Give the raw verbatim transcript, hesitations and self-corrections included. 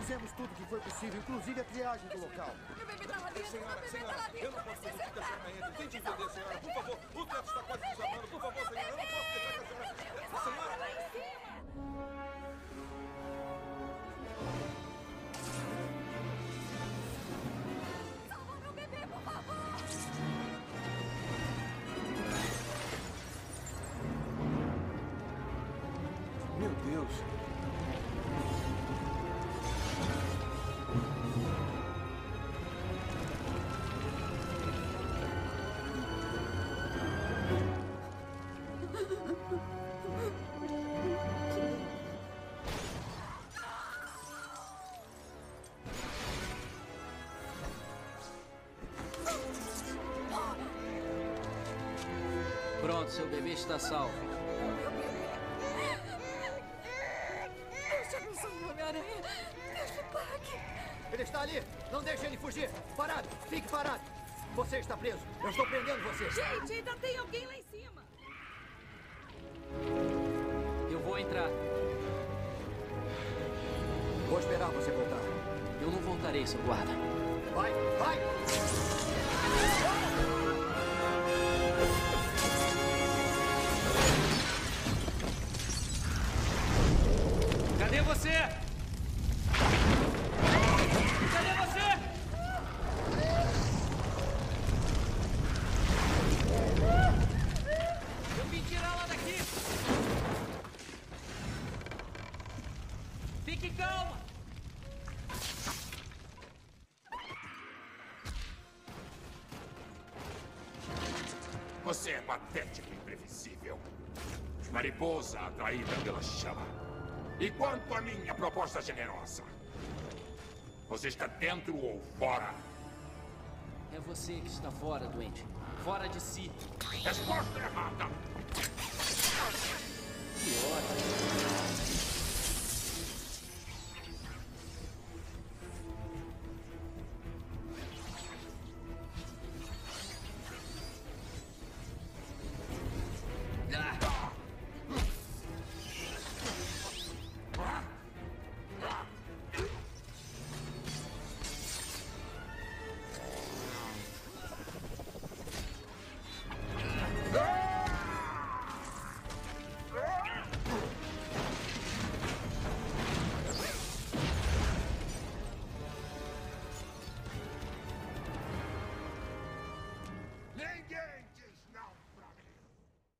Fizemos tudo o que foi possível, inclusive a triagem do local. Meu bebê tá lá dentro. Senhora, Meu bebê senhora, tá lá dentro. eu não posso permitir que a senhora entre. Tente entender, senhora. Por favor, o teto está quase desabando. Por favor, senhora, eu não posso deixar que a senhora... Senhora! Lá em cima. Salva meu bebê, por favor. Meu Deus. Pronto, seu bebê está salvo. Deus te abençoe, Homem-Aranha. Deus te pague. Ele está ali! Não deixe ele fugir! Parado! Fique parado! Você está preso! Eu estou prendendo você! Gente, ainda tem alguém lá em cima. Eu vou entrar. Vou esperar você voltar. Eu não voltarei, seu guarda. Vai! Vai! Cadê você? Cadê você? Eu vim tirá-la daqui. Fique calma. Você é patético e imprevisível. Mariposa atraída pela chama. E quanto à minha proposta generosa? Você está dentro ou fora? É você que está fora, doente. Fora de si. Resposta errada! Que ótimo.